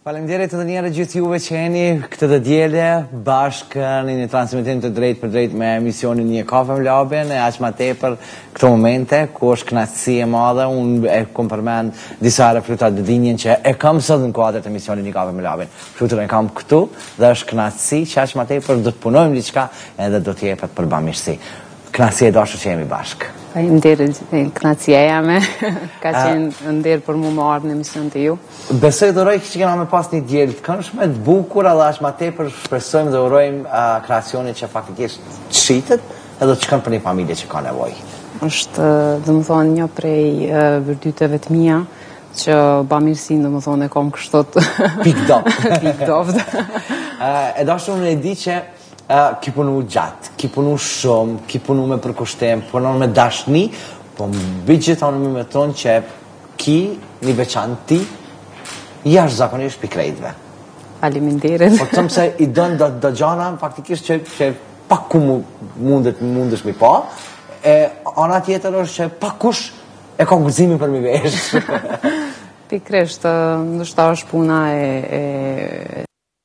Faleminderit të njerë gjithë juve që jeni këtë të djele bashkë në një transmitim të drejt për drejt me emisionin Një kafe me Labin e aq ma tepër këto momente ku është kënaqësi e madhe. Unë e kom përmend disa reflutat të dinjen që e kam sot në kuadër të emisionin Një kafe me Labin. Flutën e kam këtu dhe është kënaqësi që aq ma tepër do të punojmë diçka edhe do të jepet për bamirësi. Kënaqësi e dashur që jemi bashkë. Faleminderit, kënaqësia jame. Ka qenë nder për mua më ardhë në emision të ju. Besoj dhe uroj që kena me pas një djelë të këndshme, të bukur, edhe aq ma tepër shpresojmë dhe urojmë kreacionit që faktikisht të shqitet edhe të shkon për një familje që ka nevojë. Është, domethënë, një prej vërtyteve të mia që bamirësinë, domethënë, e kam kështot Pikdop. pikdop. E dashur unë e di që ki punu gjatë, ki punu shumë, ki punu me përkushtem, punon me dashni, po mbi gjithmonë me tonë që ki një veçanti jashtë zakonisht për krejtve. Faleminderit. Po të thëmë se i dënë do gjana faktikisht që pak ku mundesh mi pa, e ana tjetër është që pak kush e ka guximin për mi vesh. Pikrisht, ndoshta është puna e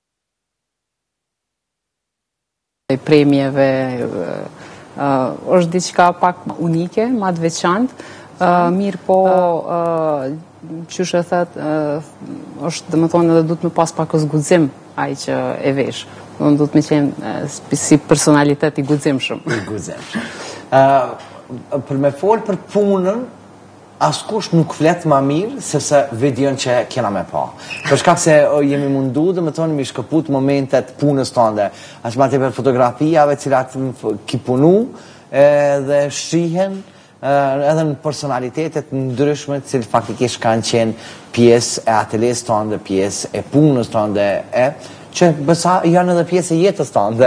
premjeve, është diçka pak unike, ma të veçantë, mirë po, qysh e thët, është, domethënë, edhe duhet me pas pak guxim ai që e vesh. Unë duhet me qenë si personalitet i guximshëm. I guximshëm. Për me folë për punën, askush nuk flet ma mirë sepse videon që kena me pa. Për shkak se jemi mundu dhe me tonë mi shkëput momentet punës tënde. Aq ma tepër fotografijave cilat ki punu dhe shrihen edhe në personalitetet ndryshme cilë faktikisht kanë qenë pjesë e ateljes tënde, pjesë e punës tënde, që bësa janë edhe pjesë e jetës tënde.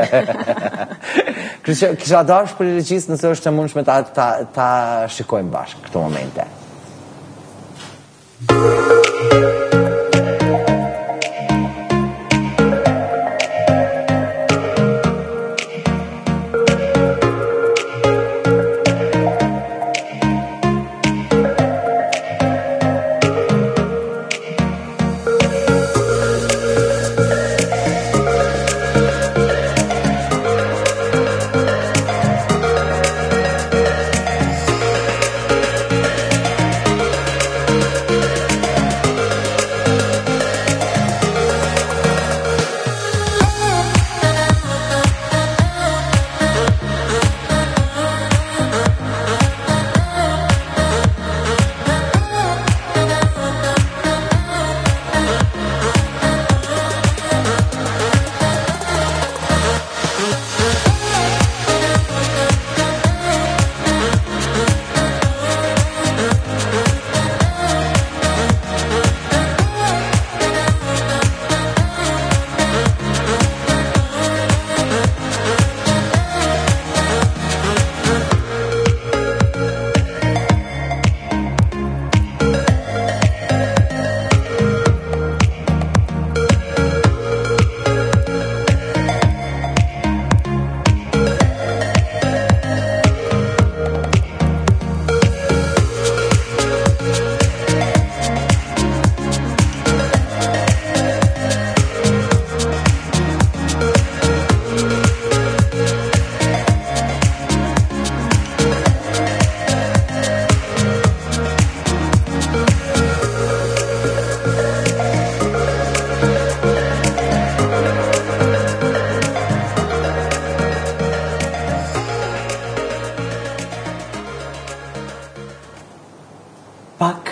Kisha dash për i regjisë nëse është e mundshme ta shikojmë bashkë këto momente. Pak,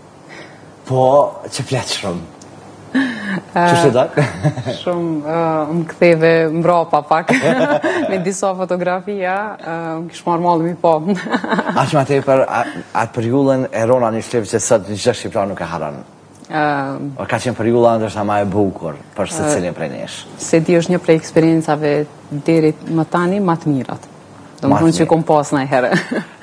po që fletë shumë. Qështë e dakë? Shumë, më ktheve mbrapa pak, me disa fotografia, më kishë marrë malë mi po. Aq ma tepër, atë periullën e rona një shlivë që sot një gjithë shqiptar nuk e haran. Ka qenë periulla ndërsa ma e bukur për se cilin prej nesh. Se di është një prej eksperiencave deri më tani më të mirat. Do më thonë që kom pas në herë.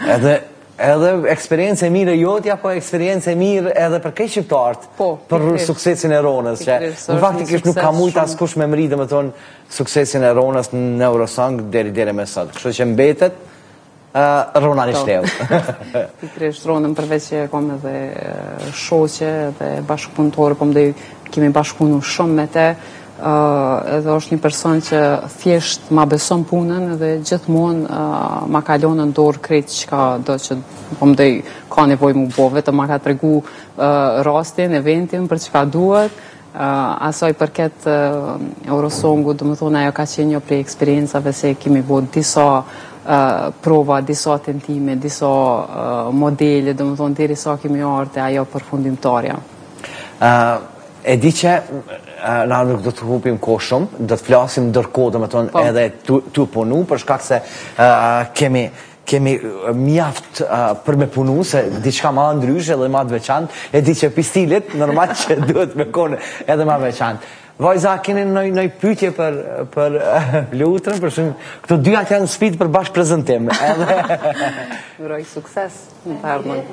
Edhe eksperiencë e mirë e jotja, po eksperiencë e mirë edhe për kej shqiptartë, për suksesin e Ronës, që në faktikisht nuk ka mujt askush me mri dhe me thonë suksesin e Ronës në Eurosong deri me sot. Kështu që mbetet Rona Rishteu. Pikërisht Ronën përveç që kam edhe shoqe dhe bashkëpunëtore, po më kemi bashkëpunu shumë me te, edhe është një person që thjesht ma beson punën edhe gjithmonë ma kalon në dorë krejt çka do që po më ka nevojë mu bo, vetëm ma ka tregu rastin, eventin për çka duhet. Asaj përket Eurosongu, do më thonë ajo ka qenë një prej eksperiencave se kemi bo disa prova, disa tentime, disa modele, do më thonë deri sa kemi ardhe ajo përfundimtarja. E di që na nuk do të hupim kohë shumë, do të flasim ndërkohë, do më thonë edhe tu punu, për shkak se kemi mjaft për me punu, se diçka ma ndryshe dhe ma të veçant, e di që pistilit, normal që duhet me kone edhe ma veçant. Vajza, keni nëj pytje për lutrën, për shumë, këto dyja që janë sfidë për bashkë prezentim. Uroj sukses në të ardhmen.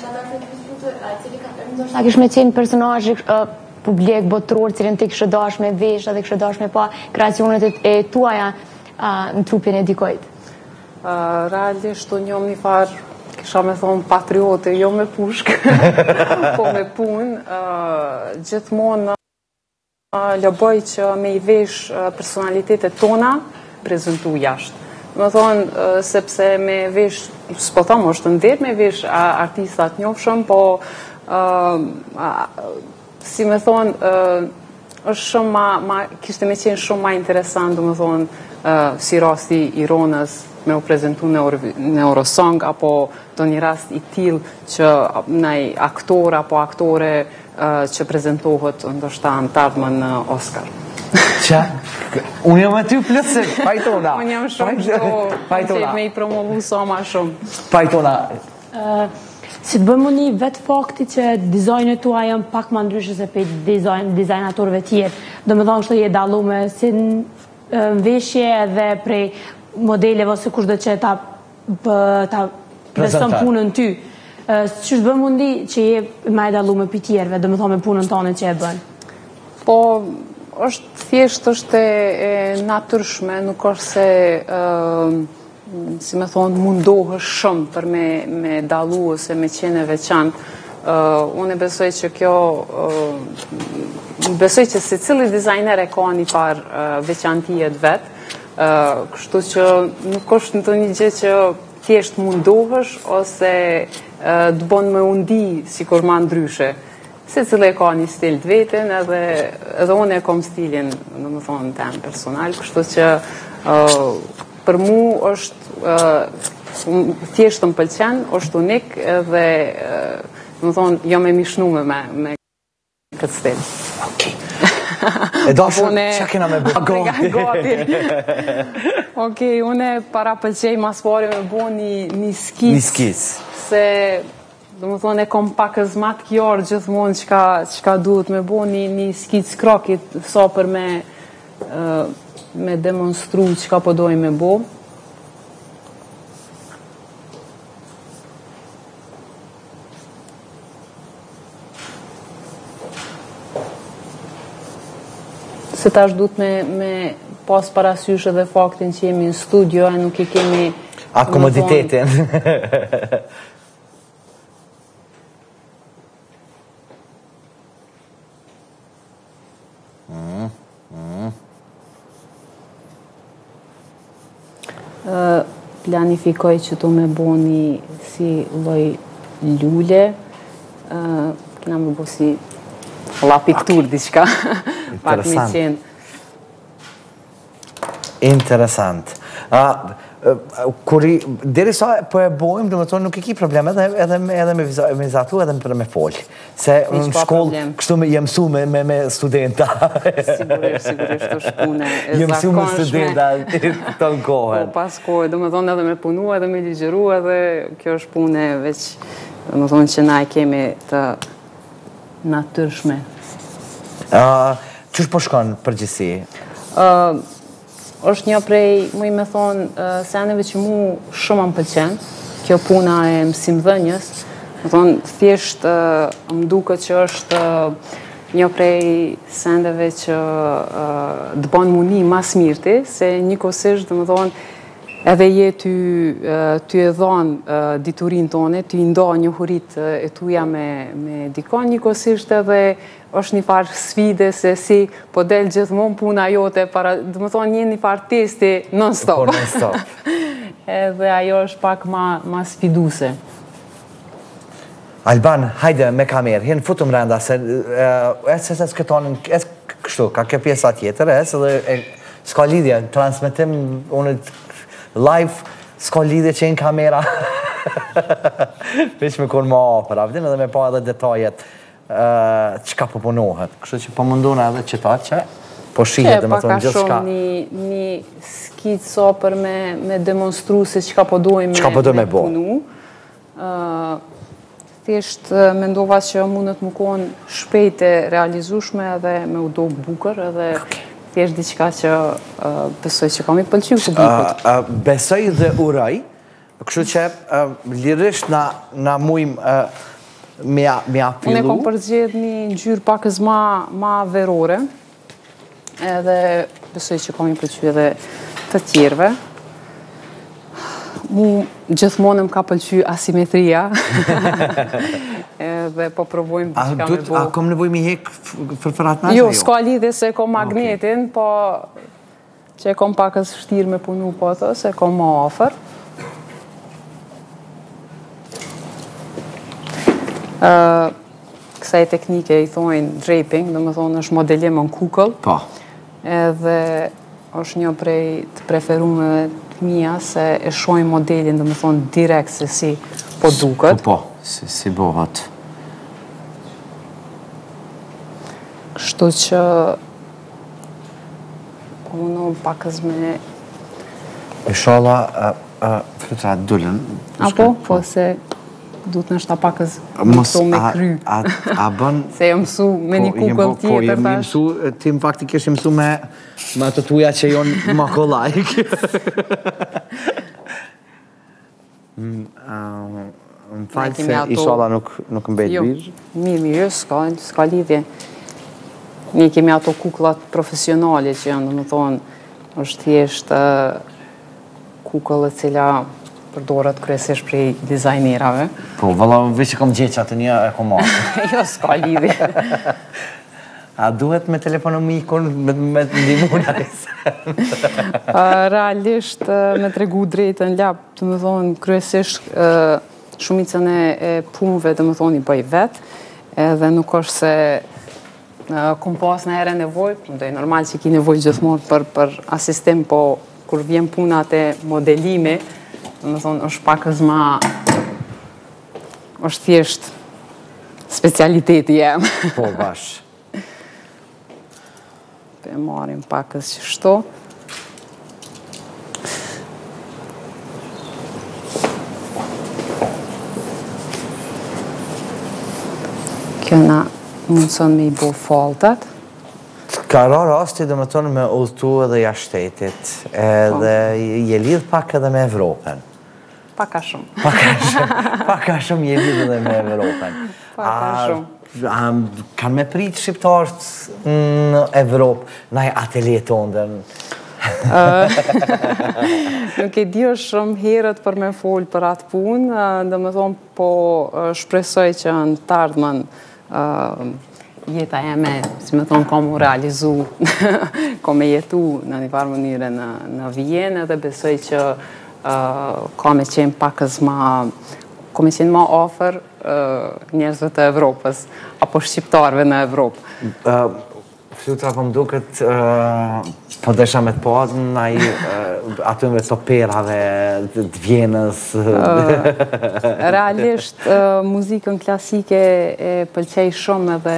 A kish me qenë personazh publik, botror, cilën ti kishë dash me vesh dhe kishë dash me pa kreacionet e tuaja në trupin e dikojt? Realisht, unë jom një farë, kisha me thonë patriote, jo me pushkë, po me punë. Gjithmonë lëboj që me i vesh personalitetet tona, prezentu jashtë. Më thonë, sepse me vesh, s'po thamë, është ndet me vesh artistat njofshëm, po si me thonë, është shumë kishte me qenë shumë ma interesant, do më thonë, si rasti i Ronës me u prezentu në Eurosong, apo do një rast i tillë që nëj aktor apo aktore që prezentohet ndoshta në të ardhmen në Oscar. Qa? Unë jam aty plëse, pajtona. Unë jam shumë që me i promovu sa ma shumë. Pajtona. Si të bëmë një vetë fakti që dizajnet tua janë pak ma ndryshë se pe dizajnatorëve tjerë. Do me thonë kështë je dallume si në veshje edhe prej modeleve ose kush do që ta beson punën ty. Që të bëmë mundi që je ma e dallume për tjerëve, do me thonë me punën tonë që e bënë? Po, është thjesht është e natyrshme, nuk është se si me thonë, mundohë shumë për me dalu ose me qene veçantë. Unë e besoj që kjo, besoj që se cili dizajner e ka një farë veçantijet vetë, kështu që nuk është në të një gjë që thjesht mundohësh ose të bon me undi si kur ma ndryshe. Se cili e ka një stil të vetën edhe unë e kom stilin, në më thonë, tem personal, kështu që për mu është thjesht të më pëlqen, është unik dhe më thonë, jo me mishnume me këtë stil. Okej. E do shumë që kena me bërë gati. Okej, une para pëlqej mas pari me bo një skic. Një skic. Se, do më thonë, e kom pak zmat kjarë gjithmonë qka duhet me bo një skic krokit, sa për me demonstru qka po dojnë me bo. Se tash duhet me pas parasysh edhe faktin që jemi në studio e nuk i kemi... Akomoditetin. Planifikoj që tu me bo një si loj lule, kena me bo si la piktur diçka, pak me qenë. Interesant. Deri sa po e bojmë, dhe më tonë nuk i ki probleme edhe me vizatu edhe me folë. Se në shkollë, kështu jem mësu me studenta. Sigurisht është pune e jem mësu me zakonshme. studenta të në kohën. Po pas kohë, dhe më thonë edhe me punu, edhe me ligjeru, edhe kjo është pune veç, dhe më thonë që na e kemi të natyrshme. Qësh po shkon përgjithsi? është një prej, mu i me thonë, seneve që mu shumë më pëlqen, kjo puna e mësimdhënjës, më thonë, thjesht më duke që është një prej sendeve që të banë muni mas mirti, se një kosisht, dhe më thonë, edhe je ty e dhonë diturin tone, ty ndo njohurit e tuja me dikon, njëkohësisht edhe është një farë sfide se si po del gjithmonë puna jote, dhe më thonë një farë testi non-stop. Po non-stop. Edhe ajo është pak ma sfiduse. Alban, hajde me kamerë, hinë futëm renda, se se s'këtonin, kështu, ka kjo pjesa tjetër, edhe s'ka lidhje, transmitim, unë live, s'ka lidhje që në kamera, veç me kur ma opera, edhe me pa edhe detajet, qka po punohet, kështu që po munduna edhe qëta që po shihet dhe me thonë gjithë shka. Një skicë për me demonstru se qka po dojmë me punu. Thjesht mendova që mundet më konë shpejt e realizushme edhe me u do bukër edhe thjesht diqka që besoj që kam i pëlqy publikut. Besoj dhe uraj, kështu që lirisht na mujmë me apilu. Unë e kom përgjedh një ngjyrë pakës ma verore, edhe besoj që kam i pëlqy edhe të tjerve. Mu gjithmonë më ka pëlqy asimetria, edhe po provojmë diçka me bo. A kom nevoj mi hek fërfërat në? Jo, s'ka lidhje se kom magnetin, po që e kom pakës vështirë me punu po ato, se kom ma ofër. Kësaj teknike i thojnë draping, dhe më thonë është modelim në kukull. Po. Edhe është një prej të preferumeve të mija se e shojnë modelin, dhe më thonë direkt se si po duket. Po, si bohat. Kështu që po mundohem pakës me... E shola, flutra dullën. Apo, po se... du të nështë pakës mëso me kry. A bën... Se jë mësu me një kukull tjetër, tash. Po, jë mësu, ti më faktikisht jë mësu me të tuja që jonë ma kolajk. Më falë se i shola nuk mbet birë. Mirë, s'ka lidhje. Ne kemi ato kukullat profesionale që janë, dhe më thonë, është thjesht kukull e cila përdoret kryesisht prej dizajnerave. Po, valla, veç që kom gjeqat të një e kom marrë. Jo, s'ka lidhje. A duhet me telefonomikun me ndimuna? Realisht, me tregu drejtën lap, të më thonë, kryesisht shumicën e punëve, të më thonë, i bëj vetë, edhe nuk është se kom pas në ere nevoj, ndoj normal që ki nevoj gjithmonë për asistim, po kur vjen punat e modelimi, më thonë, është pakës ma... është thjesht specialiteti jem. Po, bash. Pe marim pakës që shto. Kjo na mundëson me i bo faltat. Ka ra rasti dhe më tonë me udhtu edhe jashtë shtetit, edhe je lidh pak edhe me Evropën. Paka shumë. Paka shumë je lidh edhe me Evropën. Paka shumë. Kanë me prit shqiptarët në Evropë, na e atelier tonë Nuk e di është shumë herët për me folë për atë punë, dhe më thonë po shpresoj që në të ardhmen jeta jeme, si me thonë, kam u realizu, kam e jetu në një farë mënyre në Vienë, dhe besoj që kam e qenë pakës kam e qenë ma ofër njerëzve të Evropës, apo shqiptarve në Evropë. Flutra po më duket, po desha me të podë, atyve të operave, të Vjenës. Realisht, muzikën klasike e pëlqej shumë edhe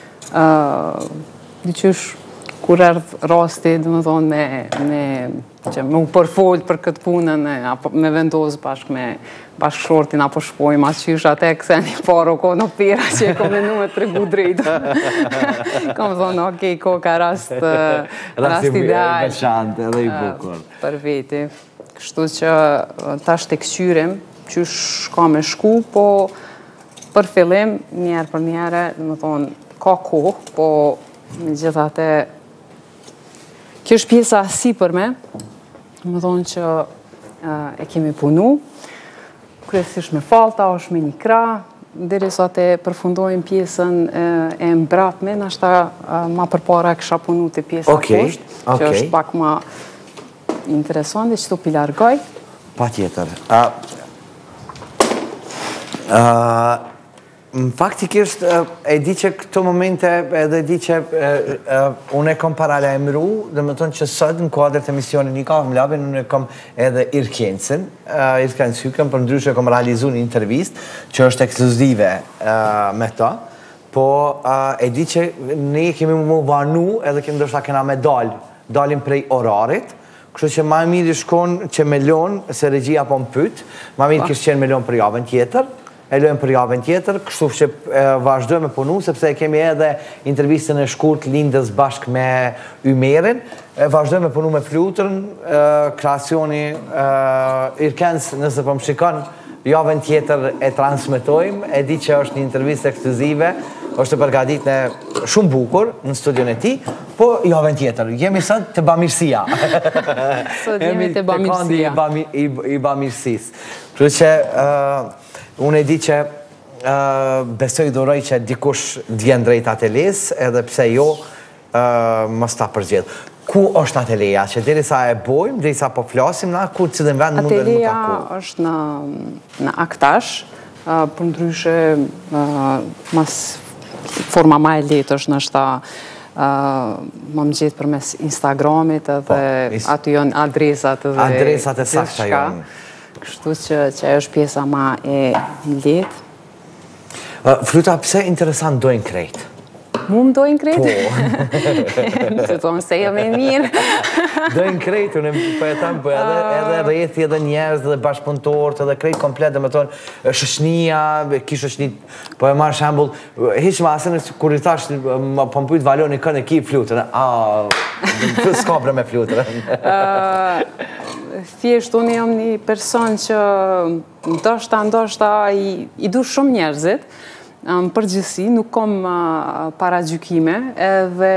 diqysh kur erdh rasti, dhe më thonë, me u përfolë për këtë punën, me vendosë bashkë me bashkëshortin, apo shpojmë atë qysh atë e këse një parë o ko në opera që e kom menu me të regu drejtë. Kom thonë, okej, ko ka rast ideal. Edhe i bukur. Për veti. Kështu që tash të këqyrim, qysh ka me shku, po për fillim, njerë për njerë, dhe më thonë, ka kohë, po me gjithate, kjo është pjesa si për me, më thonë që e kemi punu, kryesisht me falta, është me një krah, derisa të përfundojmë pjesën e mbrapme, nashta ma përpara kisha punu të pjesa poshtë, që është pak ma interesant, dhe që tu pilargoj. Pa tjetër. Faktikisht, e di që këto momente, edhe di që unë e kom parale emru, dhe më tonë që sëtë në kuadrë të emisionin një ka, më labin, unë e kom edhe Irkensen Hykën, për ndryshe kom realizu një intervist, që është ekskluzive me ta, po e di që ne kemi mu vanu, edhe kemi ndoshta kena me dalim prej orarit, kështu që ma mirë i shkon që me lonë, se regjia po më pytë, ma mirë kishë qenë me lonë për javën tjetër, e lojmë për javën tjetër, kështu që vazhdojmë me punu, sepse kemi edhe intervistën e shkurt lindës bashkë me Ymerin, vazhdojmë me punu me Fluturën, kreacioni Irkens, nëse po më shikon, javën tjetër e transmitojmë, e di që është një intervistë ekskluzive, është të përgatit në shumë bukur në studion e ti, po javën tjetër, jemi sot të bamirësia. Sot jemi të bamirësia. I bamirësis. Kështu që unë e di që besoj dhuroj që dikush djenë drejt ateljes, edhe pse jo, mos ta përgjith. Ku është ateleja? Që deri sa e bojmë, deri sa po flasim, na ku që dhe në vend mundën më taku? Ateleja është në Aktash, për ndryshe mas forma ma e letë është nështë më më gjithë për mes Instagramit edhe aty janë adresat edhe adresat e sakta janë. Kështu që ajo është pjesa ma e letë. Fluta, pse interesant dojnë krejt? Mu më dojnë krejt? Po. Të tonë se jo me mirë. Dojnë krejt, unë po e thamë, po edhe rrethi, edhe njerëz, edhe bashkëpunëtorët, edhe krejt komplet, dhe me tonë, shëshnia, ki shëshni, po e marrë shambull, heq ma asene, kur i thash, po më pyjt valoni kënë e ki flutën, s'ka bre me flutën. Thjesht, unë jam një person që ndoshta i du shumë njerëzit, në përgjithësi, nuk kom paragjykime, edhe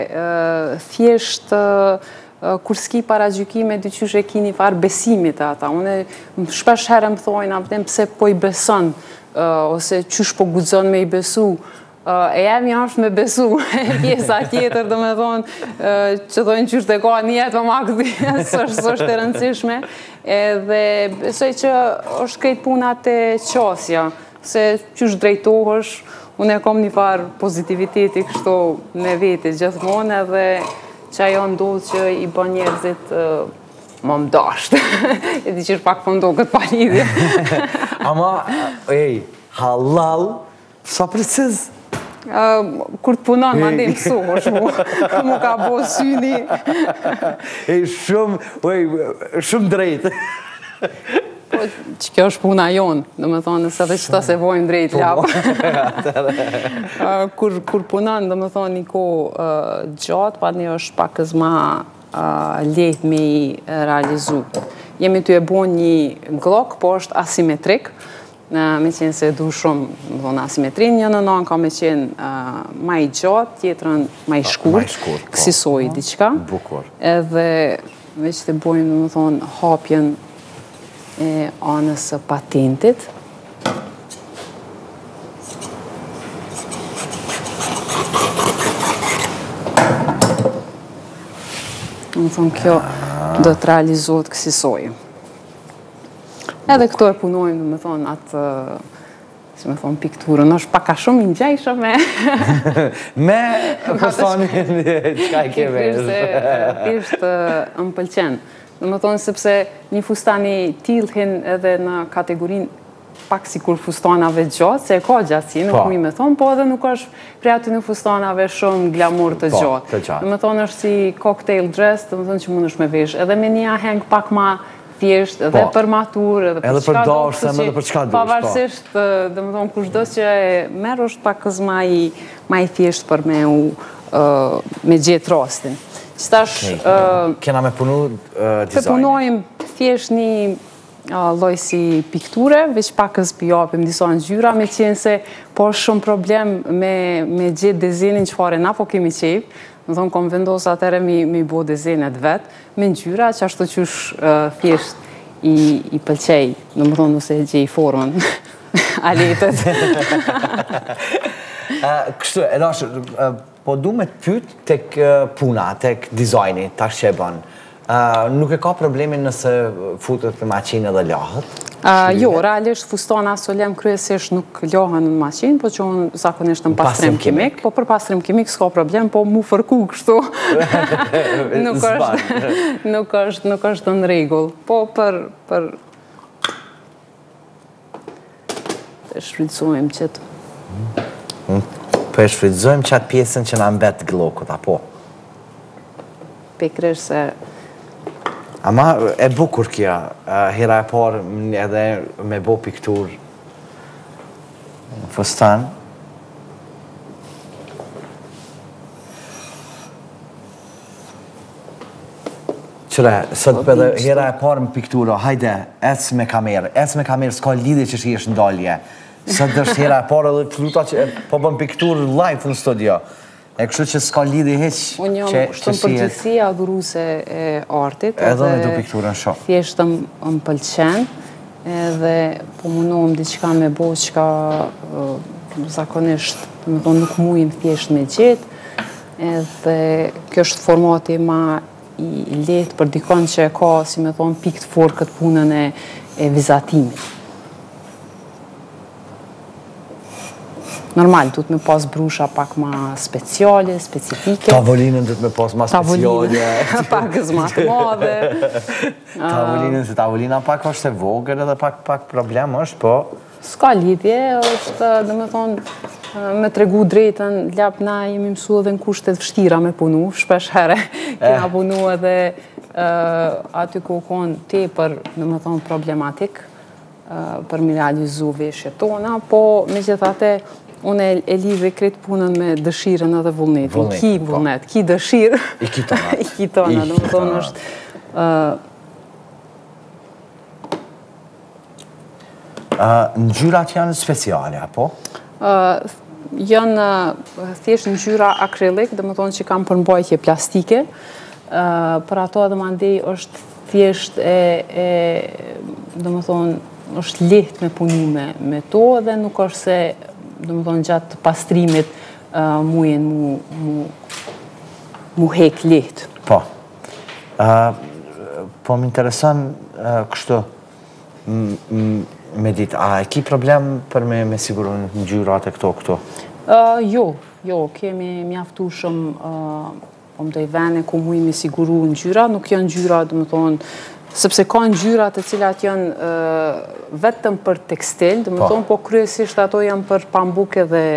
thjesht kur s'ki paragjykime, dyqysh e ki një farë besimit e ata. Unë shpesh herë më thojnë, apëtem pse po i beson, ose qysh po guxon me i besu, e jemi është me besu, pjesa tjetër dhe me thonë, që dojnë qysh të ka njetë, më makëdi, së është e rëndësishme, edhe besoj që është krejt punat e qasja, se qysh drejtohësh, unë e kom një farë pozitiviteti kështu me veti gjithmonë, edhe që ajo ndodhë që i bën njerëzit më mdashtë. E di që është pak pëndo këtë palidhje. Ama, halal, sa preciz? Kur të punon, ma ndi mësuhosh mu ka bo syni. Shumë drejtë. Që kjo është puna jonë, dhe me thonë, nëse dhe qëta se vojmë drejt ljapë. Kur punon, dhe me thonë, një ko gjatë, pa një është pakës ma lehtë me i realizu. Jemi të e bo një glok, po është asimetrik, me qenë se du shumë, më thonë, asimetrin, një në ka me qenë ma i gjatë, tjetërën ma i shkurt, kësisoj diqka. Edhe veç të bojmë, dhe me thonë, hapjen e anës patentit. Më thonë, kjo do të realizohet kësisoj. Edhe këto e punojmë, më thonë, atë, si me thonë, pikturën, është paka shumë i ngjajshëm me... Me personin qka i ke vesh. Thjesht më pëlqen. Dhe më thonë, sepse një fustani tilhin edhe në kategorin pak si kur fustanave gjatë, se e ka gjatësi, nuk mi me thonë, po edhe nuk është prej aty në fustanave shumë glamour të gjatë. Dhe më thonë, është si cocktail dress, dhe më thonë që mund është me vesh. Edhe me një aheng pak ma thjesht, edhe për matur, edhe për qka do, edhe për qka do. Pavarësisht, dhe më thonë, kushdo që merë është pak ma i thjesht për me gjetë rastin. Kena me punu dizajnë? Të punojmë thjesht një loj si pikture, veç pakës pjapim disa ngjyra, me qenë se po shumë problem me gjithë dizajnin që fare na po kemi qejf, në thonë kom vendosë atëre mi bo dizajinet vetë, me ngjyra që ashtu qysh thjesht i pëlqej, në më thonë nëse e gjej formën, aletet. Kështu, Erash, po du me të pyt tek puna, tek dizajni, tash që e bën. Nuk e ka problemin nëse futet në maqinë edhe lahët? Jo, realisht fustana solem kryesisht nuk lohen në maqinë, po që unë zakonisht në pastrim kimik, po për pastrim kimik s'ka problem, po mu fërku kështu. Nuk është në rregull, po për të shfrytësojmë qëtë. Po e shfrytësojmë qatë pjesën që na mbet glokut, apo? Pikrish se Ama e bukur kja, hera e parë edhe me bo piktur në fustan. Qëre, sot edhe hera e parë me pikturo, hajde, ecë me kamerë, s'ka lidhje që shi është ndalje. Sot është hera e parë edhe fluta që po bëm piktur live në studio. E kështu që s'ka lidhje heq. Unë jam shtëm përgjithësi adhuruse e artit. Edhe me do pikturën shoh. Thjesht më pëlqen, edhe po mundohem diçka me bo qka zakonisht, më thonë nuk mujim thjesht me gjetë, edhe kjo është formati ma i letë për dikon që e ka, si me thonë, pikë të forë këtë punën e vizatimit. Normal, duhet me pas brusha pak ma speciale, specifike. Tavolinën duhet me pas ma speciale. Pakës ma të madhe. Tavolinën, se tavolina pak është e vogël edhe pak problem është, po... S'ka lidhje, është, dhe me thonë, me tregu drejtën, ljap na jemi mësu edhe në kushtet vështira me punu, shpesh herë, kena punu edhe aty ku konë tepër, dhe me thonë, problematik, për mi realizu veshje tona, po me gjithate, unë e lidhe kretë punën me dëshirën edhe vullnetin. Ki vullnet, ki dëshirë. I ki tona. I ki tona, dhe më thonë është... Ngjyrat janë speciale, apo? Janë thjesht ngjyra akrilik, dhe më thonë që kam përmbajtje plastike. Për ato edhe mandej është thjesht dhe më thonë, është lehtë me punu me to, dhe nuk është se dhe më thonë gjatë pastrimit mujen mu hek lehtë. Po. Po më intereson kështu me ditë, a e ki problem për me siguru në ngjyrat e këto? Jo, kemi mjaftu shumë po më dojë vene ku mujë me siguru ngjyra, nuk janë ngjyra, dhe më thonë, sepse ka ngjyra të cilat janë vetëm për tekstil, dhe më thonë, po kryesisht ato janë për pambuke dhe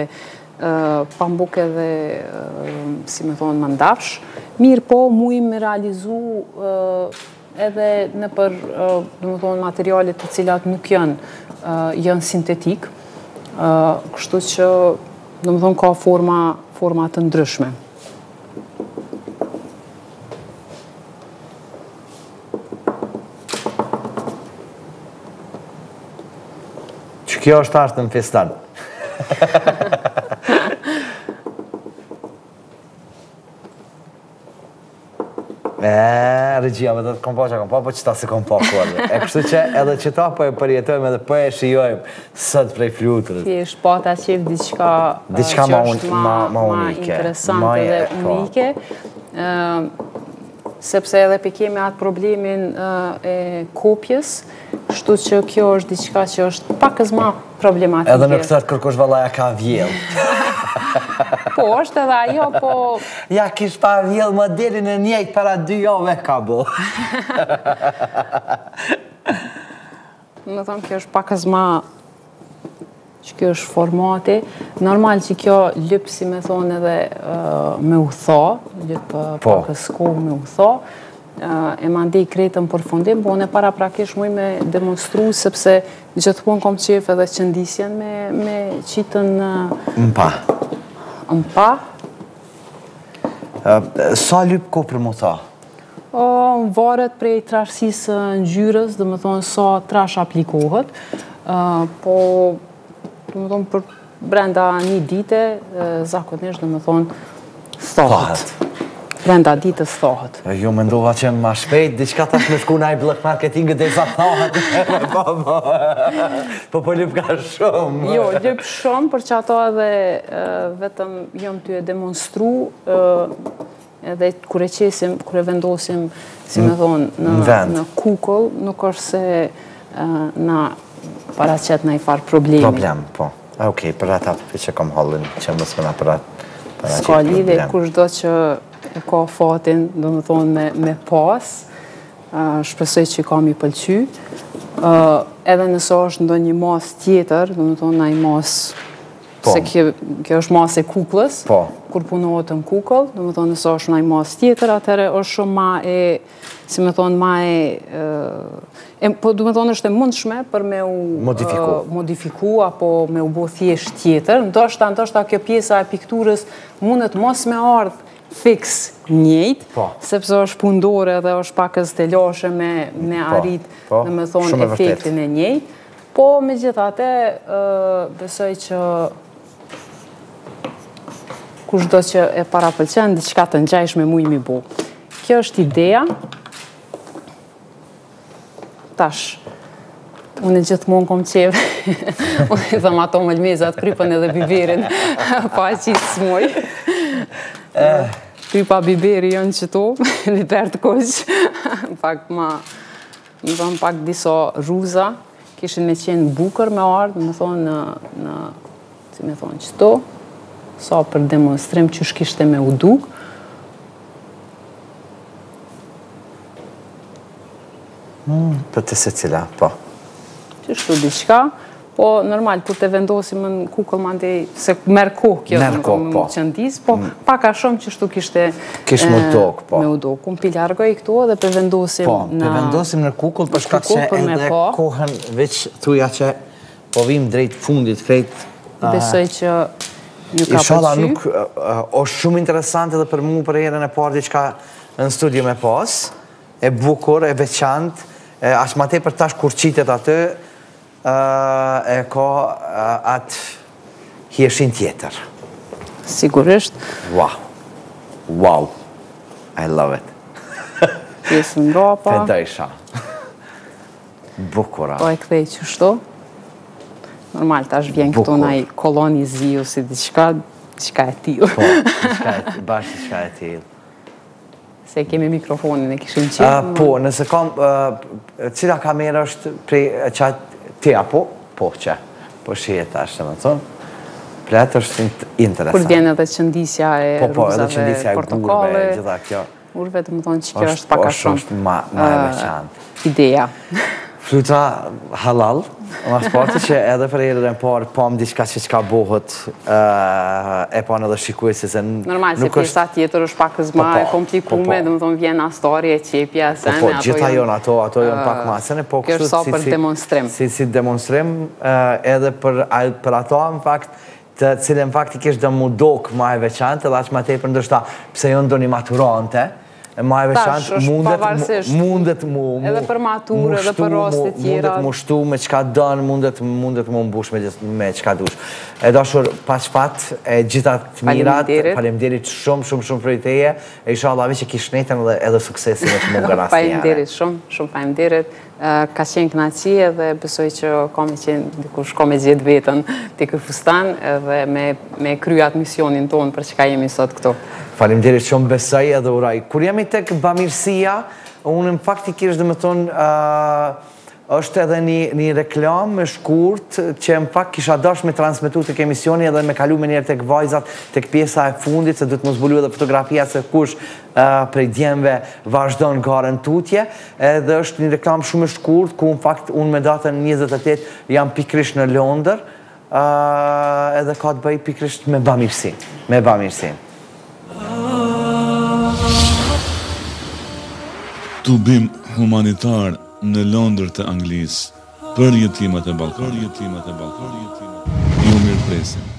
si me thonë, mandafsh. Mirë po, mujë me realizu edhe në për, dhe më thonë, materialet të cilat nuk janë sintetik, kështu që, dhe më thonë, ka forma të ndryshme. Kjo është artë në festan. Regjia, me të të kompa që kompa, po që ta se kompa kuadrë. E kështu që edhe që ta po e përjetojmë edhe po e shijojmë sët prej flutërët. Thjesht pata qef diçka që është ma interesante dhe unike. Sepse edhe pe kemi atë problemin e kopjes, shtu që kjo është diçka që është pakës ma problematike. Edhe në këtë të kërkosh vallaja ka vjell. Po, është edhe ajo, po... Ja, kish pa vjell modelin e njejt para 2 jove ka bo. Më thonë, kjo është pakës ma... që kjo është formati. Normal që kjo lypë, si me thonë, edhe me u tha, lypë pakës kohë me u tha, e ma ndej kretën për fundim, po në para prakish muj me demonstru, sepse gjithmonë kom qef edhe qëndisjen me qitën... Mpa. Mpa. Sa lypë ko për mu tha? Varet prej trashësisë ngjyrës, dhe më thonë sa trash aplikohet, po dhe më thonë për brenda 1 dite, zakonisht dhe më thonë thohet. brenda ditës thohet. Jo mendova që ma shpejt, diçka tash me shku na i blok marketingët dhe sa thohet. Po lyp ka shumë. Jo, lyp shumë, për që ato edhe vetëm jom t'ju e demonstru, edhe kur e qesim, kur e vendosim, si me thonë, në kukull, nuk është se na paraqet na i farë problemi. Problem, po. Okej, për ata që kom hollin, që mësë mëna për atë. Ska lidhe, kush do që e ka fatin, do më thonë, me pas, shpresoj që i kam i pëlqy. Edhe nëse është ndo një mas tjetër, do më thonë, na i mas, se kjo është mas e kukullës, kur punohet në kukull, do më thonë, nëse është na i mas tjetër, atëre është shumë ma e, si me thonë, ma e, po du me thonë është e mundshme për me u modifiku apo me u bo thjesht tjetër. Ndoshta kjo pjesa e pikturës mundet mos me ardhë fix njëjt, sepse është pundore dhe është pak e stelashe me arrit, dhe me thonë, efektin e njëjt. Po, me gjithate, besoj që kush do që e parapëlqen, diçka të ngjajshme mu i mi bo. Kjo është ideja. Tash, unë gjithmonë kom qeve, unë i thëmë ato mëlmezat, krypën edhe biberin, pa qitë smoj. Krypa biberi janë qëto, biber të koq, pak më thonë pak disa ruza, kishin me qenë bukër me ardhë, me thonë në, si me thonë qëto, sa për demonstrim që shkishte me uduk. Për të se cila, po. Që shtu diqka, po normal, kur të vendosim në kukull mandej, se merë kohë kjo në qëndis, po paka shumë që shtu kishte me udok. Unë pilargoj këto dhe për vendosim në... Po, për vendosim në kukull, për shkak që edhe kohën veç thuja që po vim drejt fundit, krejt... Besoj që ju ka Inshallah nuk është shumë interesant edhe për mu për herën e parë diçka në studio me pas, e bukur, e veçant, ashtë ma te për tash kur qitet atë, e ka atë hieshin tjetër. Sigurisht. Wow. I love it. Pjesën ngapa. Fedejsha. Bukura. Po e kthej qështu. Normal, tash vjen këto na i koloni ziu si diçka e tillë. Po, bashkë diçka e tillë. Se kemi mikrofonin e kishim qenë. Po, nëse kam, cila kamera është prej qatë ti apo? Po, që? Po shihet tash, më thonë. Pra atë është interesant. Kur vjen edhe qëndisja e ruzave, portokale, gjitha kjo. Urve të më thonë që kjo është paka shumë. është ma e veçantë. Ideja. Fruta halal, ma sporti që edhe për herën e parë pam diçka që çka bëhet e pa edhe shikuesi se normal se pjesa tjetër është pak më e komplikuar, domethënë vjen astori e qepja se po gjitha janë ato janë pak më asene, po kjo është sa për demonstrim. Si demonstrim edhe për ato në fakt të cilën faktikisht do mu dok më e veçantë edhe aq më tepër ndoshta pse jo ndonjë maturante. Ma e veçantë mundet mu... Edhe për maturë, edhe për raste tjera. Mundet mu shtu me qka dënë, mundet mu mbush me qka dush. E dashur pas fat, e gjitha të mirat, falemderit shumë për i teje, e isha Allavi që kish netën edhe suksesin e të munga rast njëre. Falemderit, shumë falemderit. Ka qenë kënaci edhe besoj që ka me gjithë vetën të këj fustan edhe me kryat misionin tonë për që ka jemi sot këto. Faleminderit shumë besoj edhe uraj. Kur jemi tek bamirësia, unë në faktikisht dhe me thonë, është edhe një reklam me shkurt që në fakt kisha dash me transmitu të emisioni edhe me kalu me njerë tek vajzat, tek pjesa e fundit, se du të më zbulu edhe fotografia se kush prej djemve vazhdon garën tutje, edhe është një reklam shumë shkurt, ku në fakt unë me datën 28 jam pikrisht në Londër, edhe ka të bëj pikrisht me bamirësi. Tubim humanitar në Londër të Anglisë për jetimet e Ballkanit. Ju mirëpresim.